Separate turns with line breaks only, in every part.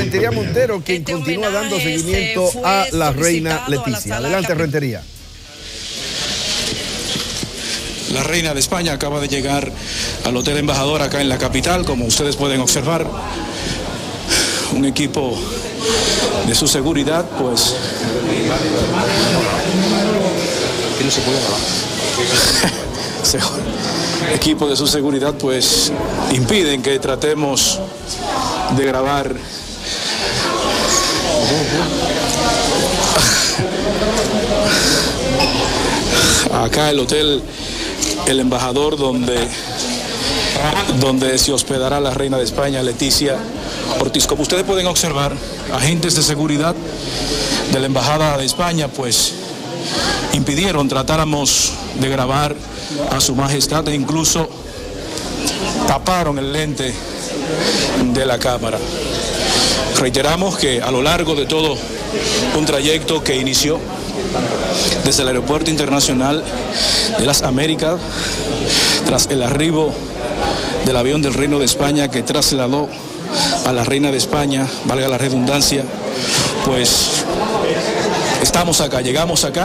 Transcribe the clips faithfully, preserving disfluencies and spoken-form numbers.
Rentería Montero, quien
Este
continúa dando
homenaje
seguimiento
fue
a la reina
solicitado a la
Leticia.
sala
Adelante,
capital.
Rentería.
La reina de España acaba de llegar al Hotel Embajador acá en la capital, como ustedes pueden observar. Un equipo de su seguridad, pues...
Que no se puede grabar.
Equipo de su seguridad, pues, impiden que tratemos de grabar. Acá el Hotel El Embajador, donde, donde se hospedará la reina de España, Leticia Ortiz. Como ustedes pueden observar, agentes de seguridad de la Embajada de España, pues, impidieron tratáramos de grabar a su majestad e incluso taparon el lente de la cámara. Reiteramos que a lo largo de todo un trayecto que inició desde el Aeropuerto Internacional de las Américas, tras el arribo del avión del Reino de España que trasladó a la reina de España, valga la redundancia, pues estamos acá, llegamos acá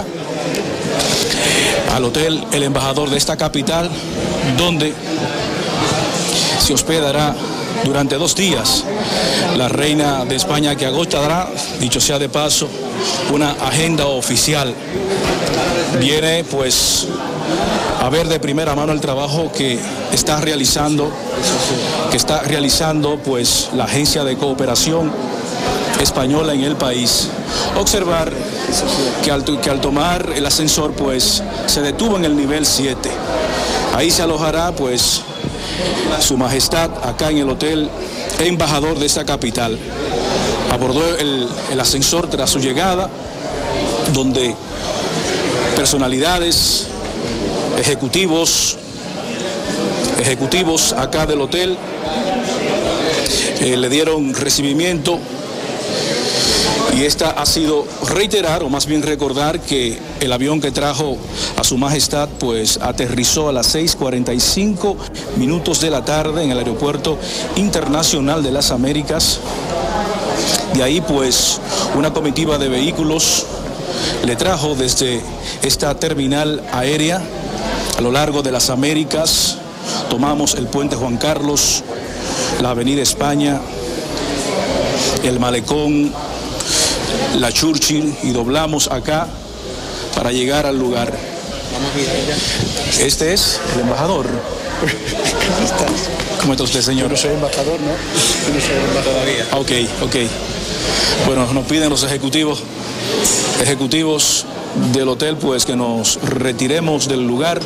al Hotel El Embajador de esta capital, donde se hospedará durante dos días la reina de España, que agotará, dicho sea de paso, una agenda oficial. Viene pues a ver de primera mano el trabajo que está realizando, que está realizando pues la Agencia de Cooperación Española en el país. Observar que al, que al tomar el ascensor pues se detuvo en el nivel siete. Ahí se alojará pues su majestad acá en el Hotel Embajador de esta capital. Abordó el, el ascensor tras su llegada, donde personalidades, ejecutivos, ejecutivos acá del hotel eh, le dieron recibimiento. Y esta ha sido reiterar, o más bien recordar, que el avión que trajo a su majestad pues aterrizó a las seis cuarenta y cinco minutos de la tarde en el Aeropuerto Internacional de las Américas. De ahí pues una comitiva de vehículos le trajo desde esta terminal aérea a lo largo de las Américas. Tomamos el puente Juan Carlos, la avenida España, el malecón, la Churchill, y doblamos acá para llegar al lugar. Este es el embajador.
¿Cómo estás?
¿Cómo está usted, señor?
Yo no soy embajador, ¿no? Yo no soy embajador todavía.
Ok, ok. Bueno, nos piden los ejecutivos, ejecutivos del hotel, pues que nos retiremos del lugar.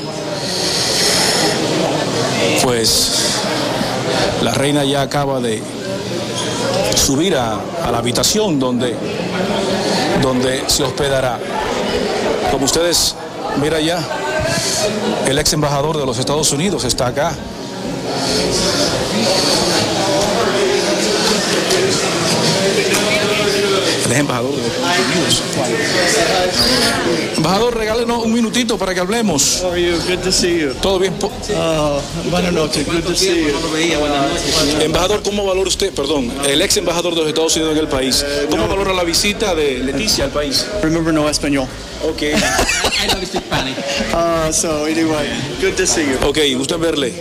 Pues la reina ya acaba de subir a, a la habitación donde, donde se hospedará. Como ustedes miran ya, el ex embajador de los Estados Unidos está acá. El ex embajador de los Estados Unidos. Embajador, regálenos un minutito para que hablemos.
How are you? Good to see you.
¿Todo bien?
Oh, buenas noches. Good to see you.
Embajador, ¿cómo valora usted, perdón, el ex embajador de los Estados Unidos en el país, ¿cómo valora la visita de Leticia al país?
Remember, no español.
Ok.
I love speak Spanish.
Uh, so anyway, good to see you.
Ok, gusto en verle.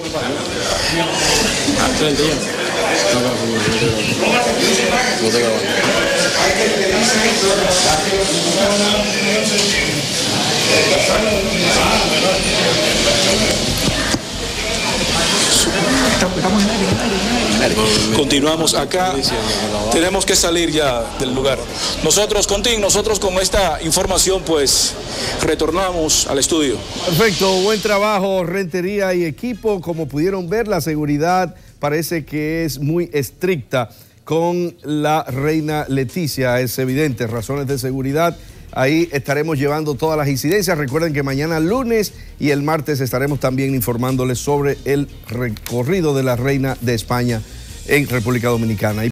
Continuamos acá, tenemos que salir ya del lugar. Nosotros, Contín, nosotros con esta información pues retornamos al estudio.
Perfecto, buen trabajo, Rentería y equipo. Como pudieron ver, la seguridad parece que es muy estricta con la reina Leticia, es evidente, razones de seguridad. Ahí estaremos llevando todas las incidencias. Recuerden que mañana lunes y el martes estaremos también informándoles sobre el recorrido de la reina de España en República Dominicana.